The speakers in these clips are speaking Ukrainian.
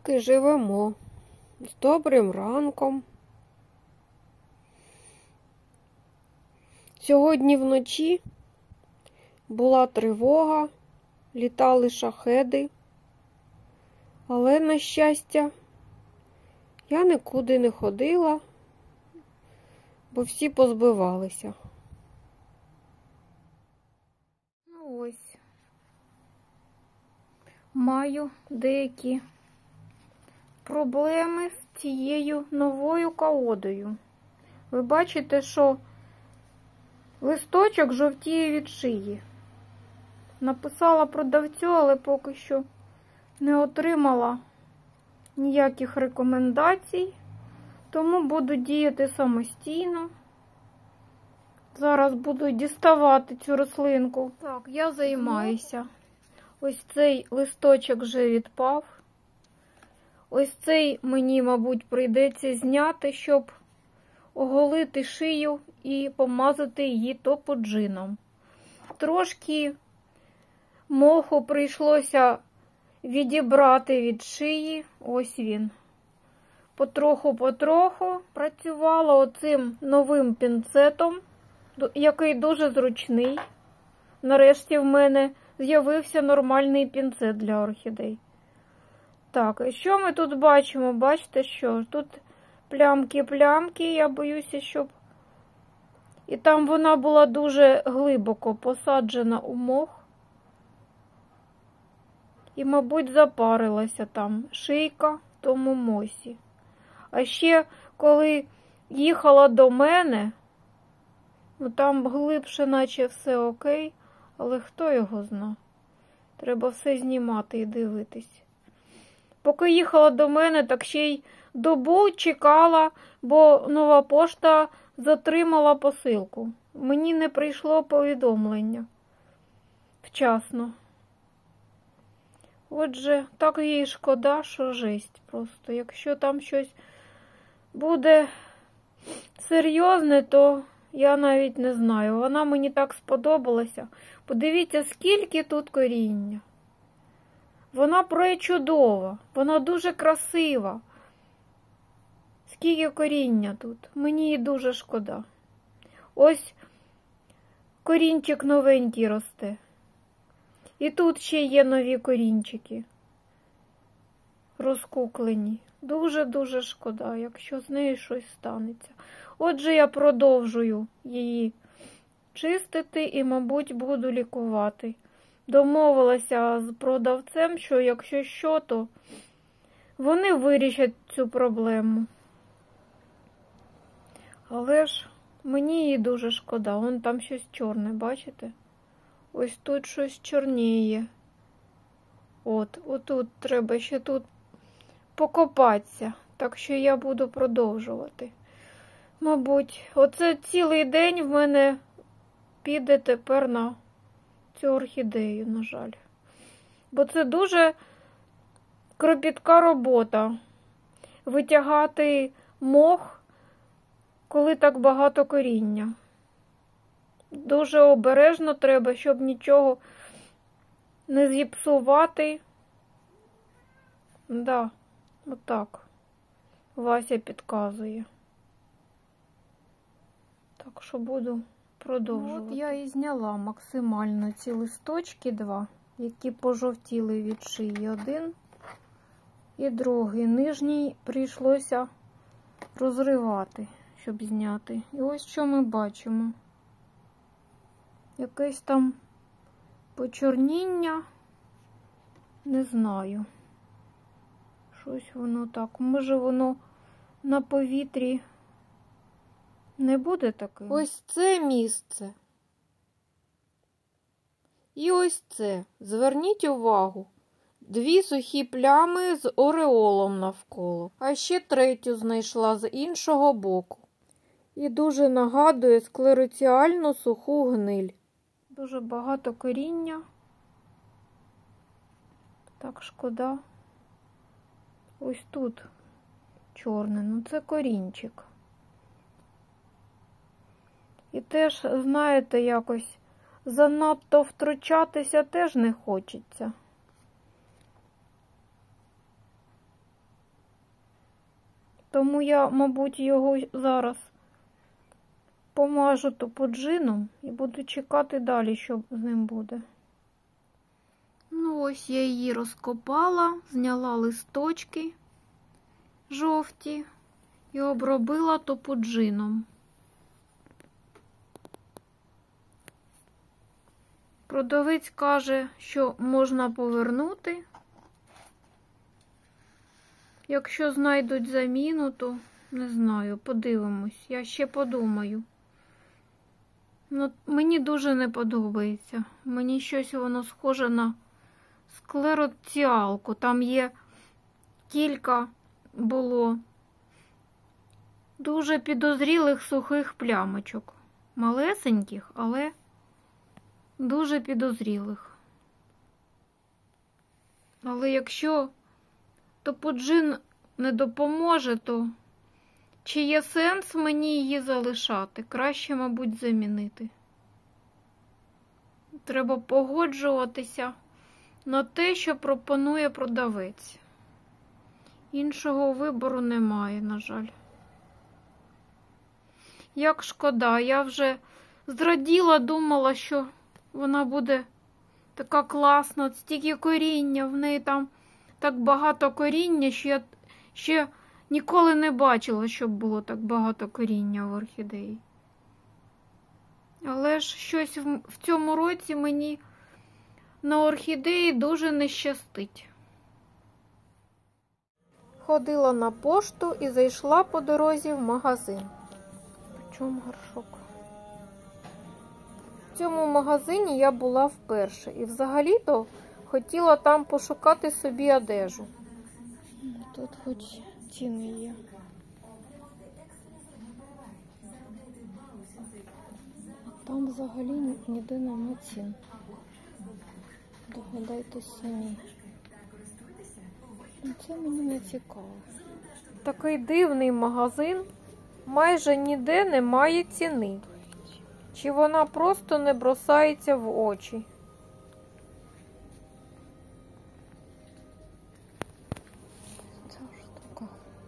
Так і живемо. З добрим ранком. Сьогодні вночі була тривога, літали шахеди, але, на щастя, я нікуди не ходила, бо всі позбивалися. Ну ось, маю деякі проблеми з цією новою колодою. Ви бачите, що листочок жовтіє від шиї. Написала продавцю, але поки що не отримала ніяких рекомендацій, тому буду діяти самостійно. Зараз буду діставати цю рослинку. Так, я займаюся. Ось цей листочок вже відпав. Ось цей мені, мабуть, прийдеться зняти, щоб оголити шию і помазати її топоджином. Трошки моху прийшлося відібрати від шиї. Ось він. Потроху працювала оцим новим пінцетом, який дуже зручний. Нарешті в мене з'явився нормальний пінцет для орхідей. Так, і що ми тут бачимо? Бачите, що? Тут плямки, я боюся, щоб... І там вона була дуже глибоко посаджена у мох. І, мабуть, запарилася там шийка в тому мосі. А ще, коли їхала до мене, ну там глибше наче все окей, але хто його зна? Треба все знімати і дивитись. Поки їхала до мене, так ще й добу чекала, бо нова пошта затримала посилку. Мені не прийшло повідомлення вчасно. Отже, так їй шкода, що жесть просто. Якщо там щось буде серйозне, то я навіть не знаю. Вона мені так сподобалася. Подивіться, скільки тут коріння. Вона пречудова, вона дуже красива. Скільки коріння тут. Мені її дуже шкода. Ось корінчик новенький росте. І тут ще є нові корінчики. Розкуклені. Дуже-дуже шкода, якщо з нею щось станеться. Отже, я продовжую її чистити і, мабуть, буду лікувати. Домовилася з продавцем, що якщо що, то вони вирішать цю проблему. Але ж мені її дуже шкода. Вон там щось чорне, бачите? Ось тут щось чорніє. Отут треба ще тут покопатися. Так що я буду продовжувати. Мабуть, оце цілий день в мене піде тепер на цю орхідею, на жаль. Бо це дуже кропітка робота. Витягати мох, коли так багато коріння. Дуже обережно треба, щоб нічого не зіпсувати. Да, отак. Вася підказує. Так що буду продовжувати. От я і зняла максимально ці листочки два, які пожовтіли від шиї. Один і другий. Нижній прийшлося розривати, щоб зняти. І ось що ми бачимо. Якесь там почорніння, не знаю. Щось воно так. Може воно на повітрі не буде таким? Ось це місце. І ось це. Зверніть увагу. Дві сухі плями з ореолом навколо. А ще третю знайшла з іншого боку. І дуже нагадує склероціальну суху гниль. Дуже багато коріння. Так шкода. Ось тут чорне. Ну це корінчик. І теж, знаєте, якось занадто втручатися теж не хочеться. Тому я, мабуть, його зараз помажу топоджином і буду чекати далі, що з ним буде. Ну ось я її розкопала, зняла листочки жовті і обробила топоджином. Продавець каже, що можна повернути. Якщо знайдуть заміну, то не знаю, подивимось. Я ще подумаю. Ну, мені дуже не подобається. Мені щось воно схоже на склероціалку. Там є кілька було дуже підозрілих сухих плямочок. Малесеньких, але дуже підозрілих. Але якщо топоджин не допоможе, то чи є сенс мені її залишати? Краще, мабуть, замінити. Треба погоджуватися на те, що пропонує продавець. Іншого вибору немає, на жаль. Як шкода, я вже зраділа, думала, що вона буде така класна, стільки коріння, в неї там так багато коріння, що я ще ніколи не бачила, щоб було так багато коріння в орхідеї. Але ж щось в цьому році мені на орхідеї дуже не щастить. Ходила на пошту і зайшла по дорозі в магазин. В чому горшок? В цьому магазині я була вперше і взагалі-то хотіла там пошукати собі одежу. Тут хоч ціни є. Там взагалі ніде нема цін. Догадайтесь самі. Це мені не цікаво. Такий дивний магазин, майже ніде немає ціни. Чи вона просто не бросається в очі? Ця штука.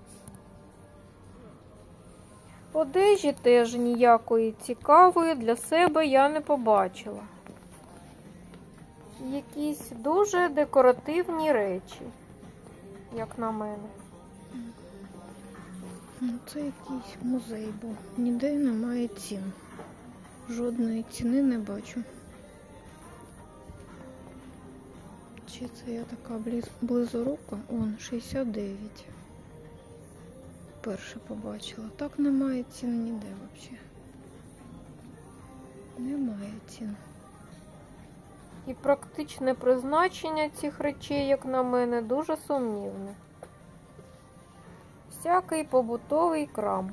Одежі теж ніякої цікавої для себе я не побачила. Якісь дуже декоративні речі, як на мене. Це якийсь музей був. Ніде немає цін. Жодної ціни не бачу. Чи це я така близорука? 69. Перше побачила. Так немає цін ніде взагалі. Немає цін. І практичне призначення цих речей, як на мене, дуже сумнівне. Всякий побутовий крам.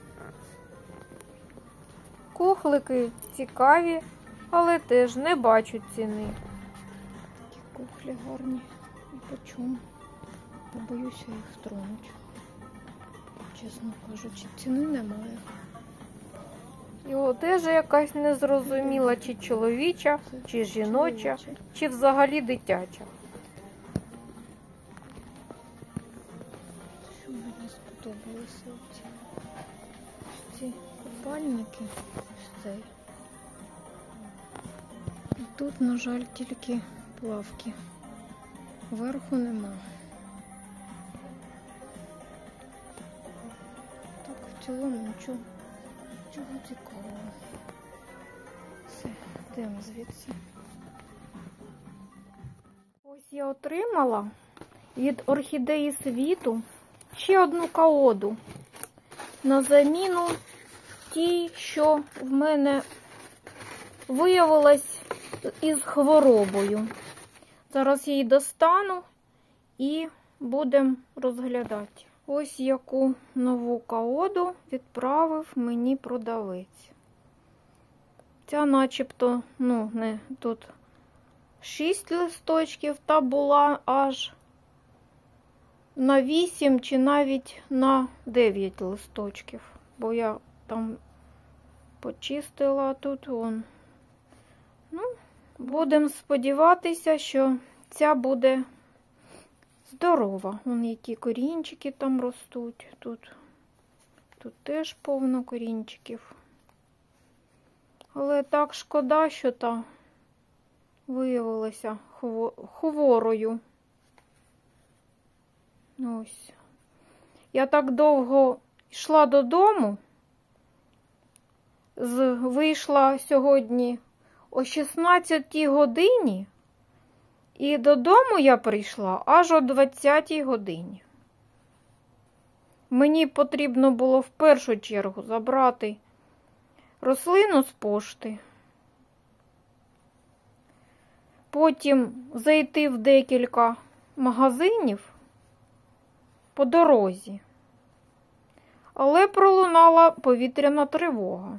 Кухлики цікаві, але теж не бачу ціни. Такі кухлі гарні. І по чому? Побоюся їх тронути. Чесно кажучи, ціни немає. І одежа якась незрозуміла, чи чоловіча, чи жіноча, чи взагалі дитяча. Що мені сподобалося? Ці купальники. Ось цей. І тут, на жаль, тільки плавки. Верху нема. Так, в цілому нічого цікавого. Все, йдемо звідси. Ось я отримала від орхідеї світу ще одну каоду на заміну тій, що в мене виявилась із хворобою. Зараз її достану і будемо розглядати. Ось яку нову каоду відправив мені продавець. Ця начебто, не тут 6 листочків, та була аж на 8 чи навіть на 9 листочків. Бо я там почистила тут вон. Будемо сподіватися, що ця буде здорова. Вон які корінчики там ростуть. Тут Тут теж повно корінчиків. Але так шкода, що та виявилася хворою. Ось. Я так довго йшла додому, вийшла сьогодні о 16 годині, і додому я прийшла аж о 20 годині. Мені потрібно було в першу чергу забрати рослину з пошти, потім зайти в декілька магазинів по дорозі. Але пролунала повітряна тривога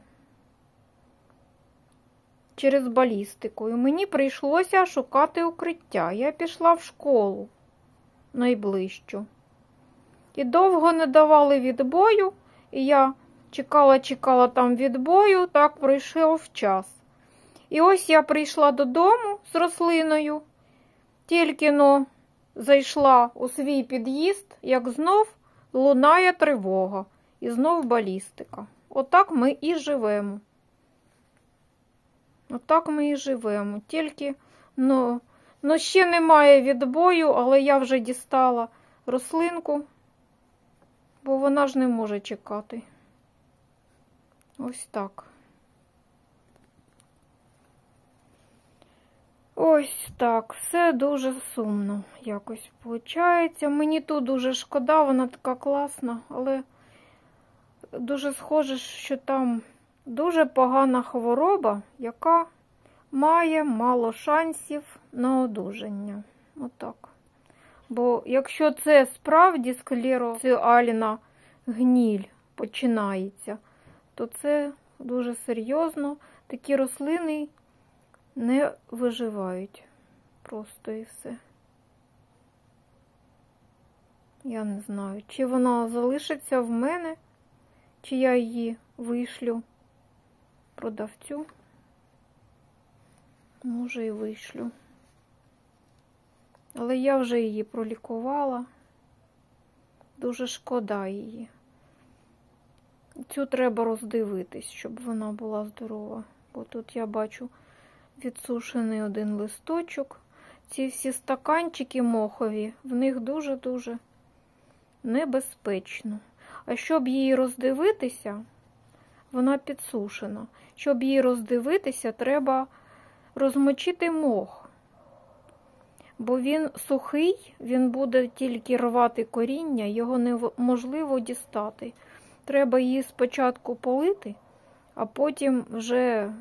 через балістику, і мені прийшлося шукати укриття. Я пішла в школу найближчу. І довго не давали відбою, і я чекала там відбою, так пройшов час. І ось я прийшла додому з рослиною, тільки-но зайшла у свій під'їзд, як знов лунає тривога і знов балістика. Отак ми і живемо. Отак ми і живемо. Тільки, ще немає відбою, але я вже дістала рослинку, бо вона ж не може чекати. Ось так. Ось так. Все дуже сумно якось виходить. Мені тут дуже шкода, вона така класна, але дуже схоже, що там дуже погана хвороба, яка має мало шансів на одужання. Отак. Бо якщо це справді склерозіальна гніль починається, то це дуже серйозно. Такі рослини не виживають. Просто і все. Я не знаю, чи вона залишиться в мене, чи я її вишлю продавцю. Може, і вишлю. Але я вже її пролікувала. Дуже шкода її. Цю треба роздивитись, щоб вона була здорова. Бо тут я бачу відсушений один листочок. Ці всі стаканчики мохові, в них дуже-дуже небезпечно. А щоб її роздивитися, вона підсушена. Щоб її роздивитися, треба розмочити мох. Бо він сухий, він буде тільки рвати коріння, його неможливо дістати. Треба її спочатку полити, а потім вже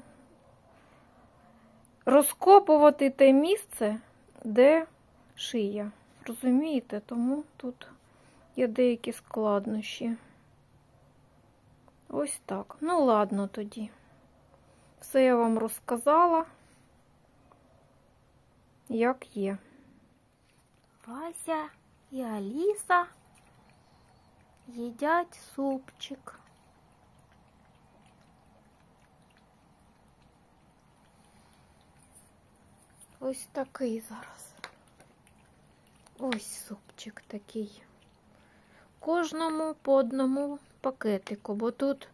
розкопувати те місце, де шия. Розумієте? Тому тут є деякі складнощі. Ось так. Ну, ладно тоді. Все я вам розказала, як є. Вася і Аліса їдять супчик. Ось такий зараз. Ось супчик такий. Кожному по одному пакетику, бо тут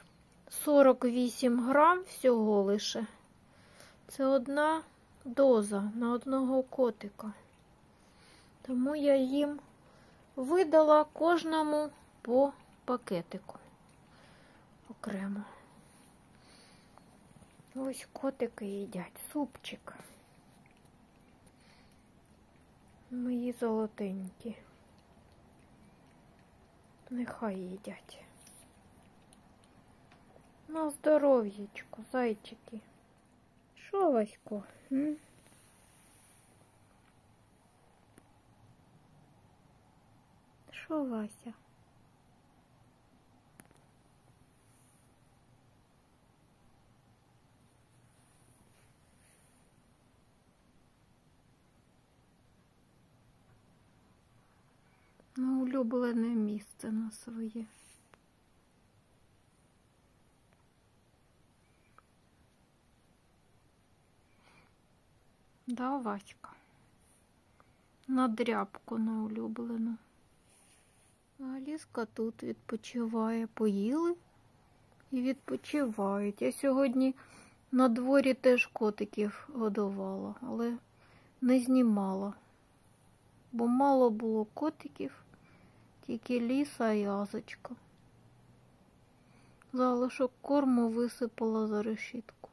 48 грам всього лише. Це одна доза на одного котика. Тому я їм видала кожному по пакетику окремо. Ось котики їдять супчик. Мої золотенькі. Нехай їдять. На здоров'ячко, зайчики. Що, Васько? Що, Вася? Ну, улюблене місце на своє. Да, Васька? На дрябку на улюблену. А Аліска тут відпочиває. Поїли і відпочивають. Я сьогодні на дворі теж котиків годувала, але не знімала. Бо мало було котиків, тільки Ліса і Азочка. Залишок корму висипала за решітку.